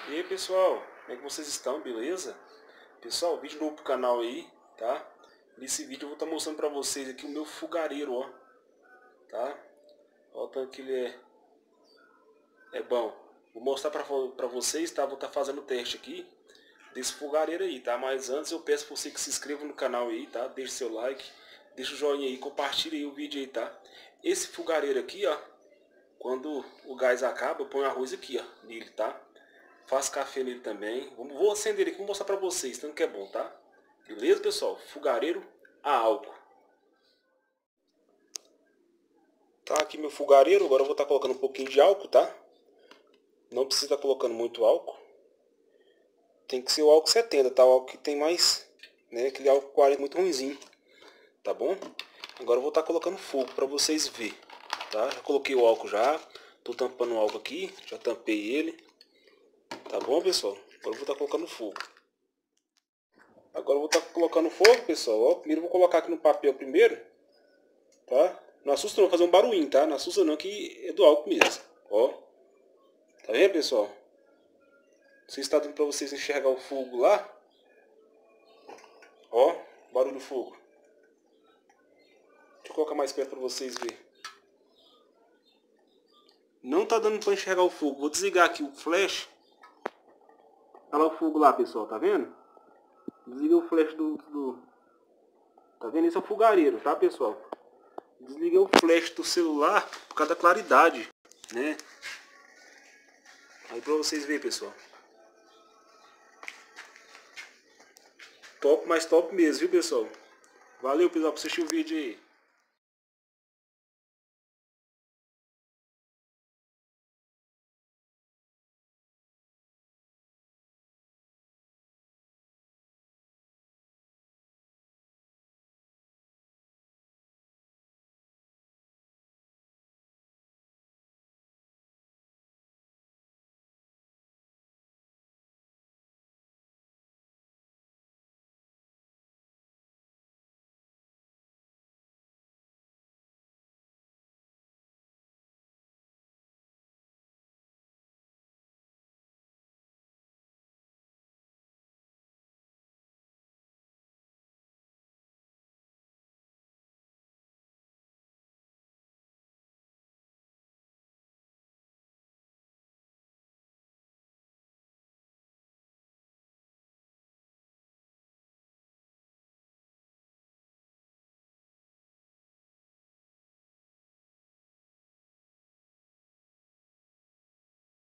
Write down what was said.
E aí pessoal, como é que vocês estão? Beleza? Pessoal, vídeo novo pro canal aí, tá? Nesse vídeo eu vou estar mostrando pra vocês aqui o meu fogareiro, ó. Tá? Ó o tanto que ele é bom. Vou mostrar pra vocês, tá? Vou estar fazendo o teste aqui desse fogareiro aí, tá? Mas antes eu peço pra você que se inscreva no canal aí, tá? Deixe seu like, deixa o joinha aí, compartilha aí o vídeo aí, tá? Esse fogareiro aqui, ó, quando o gás acaba, eu ponho arroz aqui, ó, nele, tá? Faço café nele também. Vou acender ele aqui, vou mostrar pra vocês, tanto que é bom, tá? Beleza, pessoal? Fogareiro a álcool. Tá aqui meu fogareiro, agora eu vou estar colocando um pouquinho de álcool, tá? Não precisa estar colocando muito álcool. Tem que ser o álcool 70, tá? O álcool que tem mais, né? Aquele álcool 40 muito ruimzinho, tá bom? Agora eu vou estar colocando fogo pra vocês verem, tá? Já coloquei o álcool já. Tô tampando o álcool aqui, já tampei ele. Tá bom, pessoal? Agora eu vou estar colocando fogo. Agora eu vou estar colocando fogo, pessoal. Ó, primeiro eu vou colocar aqui no papel primeiro, tá? Não assusta não, fazer um barulhinho, tá? Não assusta não, que é do álcool mesmo. Ó, tá vendo, pessoal? Não sei se está dando pra vocês enxergar o fogo lá. Ó, barulho do fogo. Deixa eu colocar mais perto pra vocês verem. Não tá dando pra enxergar o fogo. Vou desligar aqui o flash. Olha lá o fogo lá, pessoal, tá vendo? Desliguei o flash Tá vendo? Esse é o fogareiro, tá, pessoal? Desliguei o flash do celular por causa da claridade, né? Aí pra vocês verem, pessoal. Top, mas top mesmo, viu, pessoal? Valeu, pessoal, por assistir o vídeo aí.